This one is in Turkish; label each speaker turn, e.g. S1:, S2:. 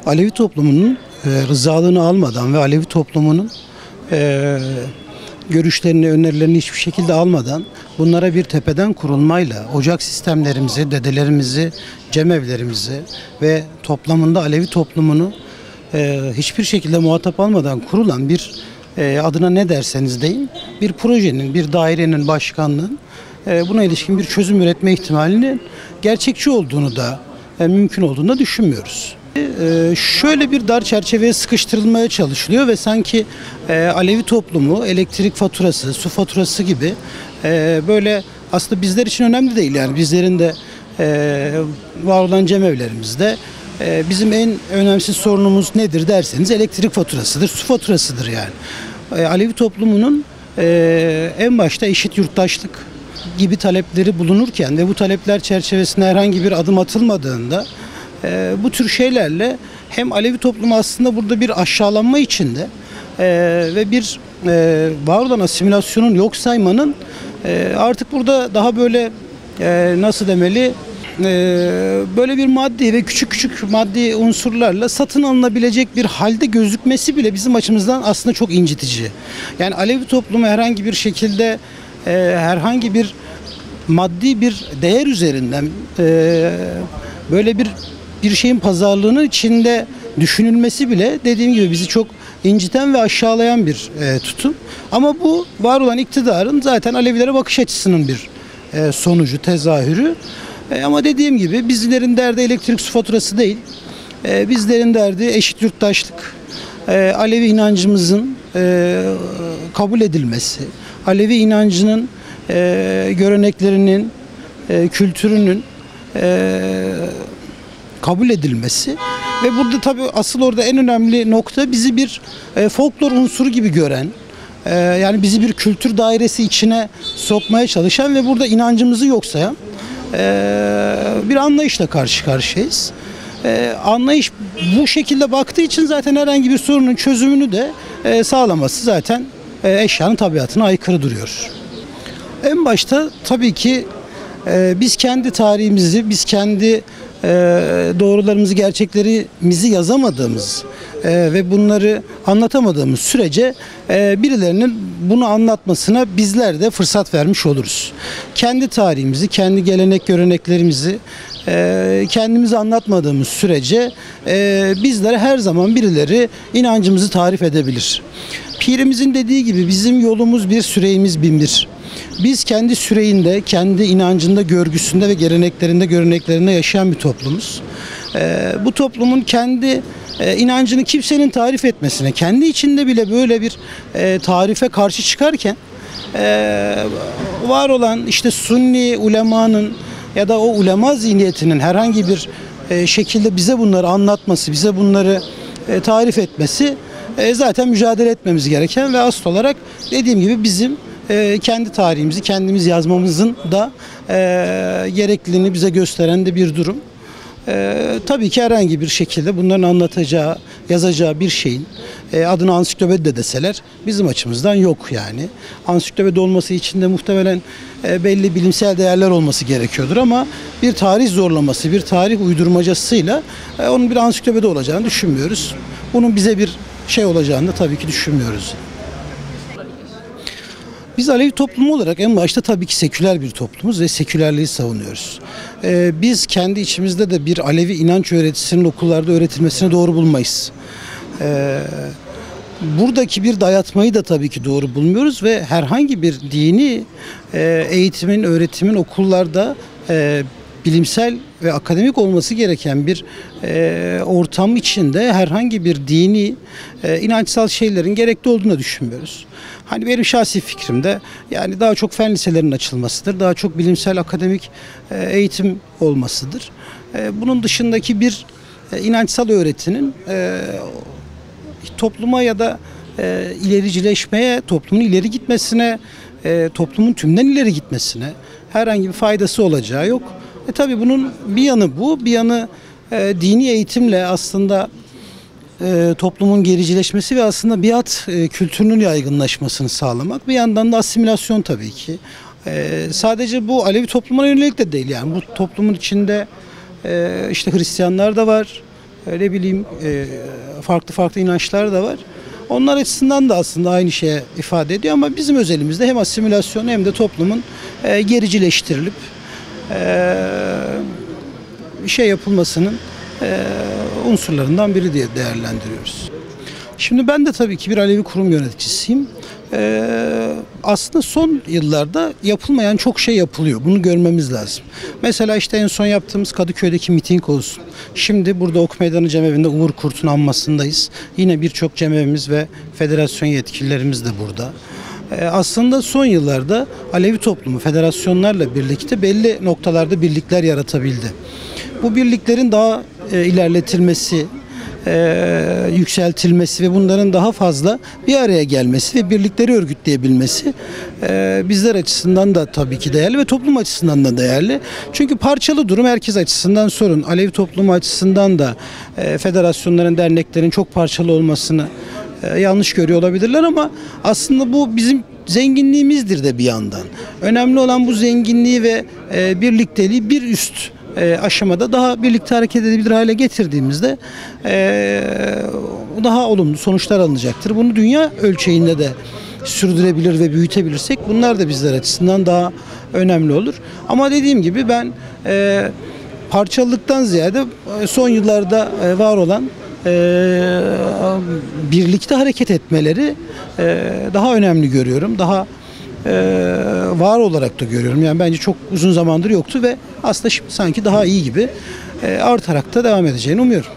S1: Alevi toplumunun rızalığını almadan ve Alevi toplumunun görüşlerini, önerilerini hiçbir şekilde almadan bunlara bir tepeden kurulmayla ocak sistemlerimizi, dedelerimizi, cemevlerimizi ve toplamında Alevi toplumunu hiçbir şekilde muhatap almadan kurulan bir adına ne derseniz deyin bir projenin, bir dairenin başkanlığın buna ilişkin bir çözüm üretme ihtimalinin gerçekçi olduğunu da mümkün olduğunu da düşünmüyoruz. Şöyle bir dar çerçeveye sıkıştırılmaya çalışılıyor ve sanki Alevi toplumu elektrik faturası, su faturası gibi böyle aslında bizler için önemli değil. Yani bizlerin de var olan cemevlerimizde bizim en önemsiz sorunumuz nedir derseniz elektrik faturasıdır, su faturasıdır yani. Alevi toplumunun en başta eşit yurttaşlık gibi talepleri bulunurken ve bu talepler çerçevesinde herhangi bir adım atılmadığında bu tür şeylerle hem Alevi toplumu aslında burada bir aşağılanma içinde ve bir var olan asimilasyonun yok saymanın artık burada daha böyle nasıl demeli böyle bir maddi ve küçük küçük maddi unsurlarla satın alınabilecek bir halde gözükmesi bile bizim açımızdan aslında çok incitici. Yani Alevi toplumu herhangi bir şekilde herhangi bir maddi bir değer üzerinden böyle bir şeyin pazarlığının içinde düşünülmesi bile dediğim gibi bizi çok inciten ve aşağılayan bir tutum. Ama bu var olan iktidarın zaten Alevilere bakış açısının bir sonucu, tezahürü. Ama dediğim gibi bizlerin derdi elektrik su faturası değil. Bizlerin derdi eşit yurttaşlık. Alevi inancımızın kabul edilmesi. Alevi inancının göreneklerinin, kültürünün kabul edilmesi ve burada tabii asıl orada en önemli nokta bizi bir folklor unsuru gibi gören, yani bizi bir kültür dairesi içine sokmaya çalışan ve burada inancımızı yok sayan bir anlayışla karşı karşıyayız. Anlayış bu şekilde baktığı için zaten herhangi bir sorunun çözümünü de sağlaması zaten eşyanın tabiatına aykırı duruyor. En başta tabii ki biz kendi tarihimizi, biz kendi doğrularımızı, gerçeklerimizi yazamadığımız ve bunları anlatamadığımız sürece birilerinin bunu anlatmasına bizler de fırsat vermiş oluruz. Kendi tarihimizi, kendi gelenek göreneklerimizi kendimize anlatmadığımız sürece bizlere her zaman birileri inancımızı tarif edebilir. Pirimizin dediği gibi bizim yolumuz bir, süreyimiz binbir. Biz kendi süreyinde, kendi inancında, görgüsünde ve geleneklerinde, göreneklerinde yaşayan bir toplumuz. Bu toplumun kendi inancını kimsenin tarif etmesine, kendi içinde bile böyle bir tarife karşı çıkarken var olan işte Sunni ulemanın ya da o ulema zihniyetinin herhangi bir şekilde bize bunları anlatması, bize bunları tarif etmesi zaten mücadele etmemiz gereken ve asıl olarak dediğim gibi bizim kendi tarihimizi kendimiz yazmamızın da gerekliliğini bize gösteren de bir durum. Tabii ki herhangi bir şekilde bunların anlatacağı, yazacağı bir şeyin adını ansiklopedi de deseler bizim açımızdan yok yani. Ansiklopedi olması için de muhtemelen belli bilimsel değerler olması gerekiyordur ama bir tarih zorlaması, bir tarih uydurmacasıyla onun bir ansiklopedi olacağını düşünmüyoruz. Bunun bize bir şey olacağını da tabii ki düşünmüyoruz. Biz Alevi toplumu olarak en başta tabii ki seküler bir toplumuz ve sekülerliği savunuyoruz. Biz kendi içimizde de bir Alevi inanç öğretisinin okullarda öğretilmesini doğru bulmayız. Buradaki bir dayatmayı da tabii ki doğru bulmuyoruz ve herhangi bir dini eğitimin, öğretimin okullarda bilimsel ve akademik olması gereken bir ortam içinde herhangi bir dini inançsal şeylerin gerekli olduğunu düşünmüyoruz. Hani benim şahsi fikrimde yani daha çok fen liselerinin açılmasıdır, daha çok bilimsel akademik eğitim olmasıdır. Bunun dışındaki bir inançsal öğretinin topluma ya da ilericileşmeye, toplumun ileri gitmesine, toplumun tümden ileri gitmesine herhangi bir faydası olacağı yok. Tabii bunun bir yanı bu, bir yanı dini eğitimle aslında toplumun gericileşmesi ve aslında biat kültürünün yaygınlaşmasını sağlamak. Bir yandan da asimilasyon tabii ki. Sadece bu Alevi toplumuna yönelik de değil yani bu toplumun içinde işte Hristiyanlar da var, ne bileyim farklı farklı inançlar da var. Onlar açısından da aslında aynı şeye ifade ediyor ama bizim özelimizde hem asimilasyon hem de toplumun gericileştirilip şey yapılmasının unsurlarından biri diye değerlendiriyoruz. Şimdi ben de tabii ki bir Alevi kurum yöneticisiyim. Aslında son yıllarda yapılmayan çok şey yapılıyor. Bunu görmemiz lazım. Mesela işte en son yaptığımız Kadıköy'deki miting olsun. Şimdi burada Ok Meydanı Cemevi'nde Uğur Kurt'un anmasındayız. Yine birçok cemevimiz ve federasyon yetkililerimiz de burada. Aslında son yıllarda Alevi toplumu federasyonlarla birlikte belli noktalarda birlikler yaratabildi. Bu birliklerin daha ilerletilmesi, yükseltilmesi ve bunların daha fazla bir araya gelmesi ve birlikleri örgütleyebilmesi bizler açısından da tabii ki değerli ve toplum açısından da değerli. Çünkü parçalı durum herkes açısından sorun. Alevi toplumu açısından da federasyonların, derneklerin çok parçalı olmasını yanlış görüyor olabilirler ama aslında bu bizim zenginliğimizdir de bir yandan. Önemli olan bu zenginliği ve birlikteliği bir üst aşamada daha birlikte hareket edebilir hale getirdiğimizde daha olumlu sonuçlar alınacaktır. Bunu dünya ölçeğinde de sürdürebilir ve büyütebilirsek bunlar da bizler açısından daha önemli olur. Ama dediğim gibi ben parçalılıktan ziyade son yıllarda var olan birlikte hareket etmeleri daha önemli görüyorum. Daha var olarak da görüyorum. Yani bence çok uzun zamandır yoktu ve aslında şimdi sanki daha iyi gibi artarak da devam edeceğini umuyorum.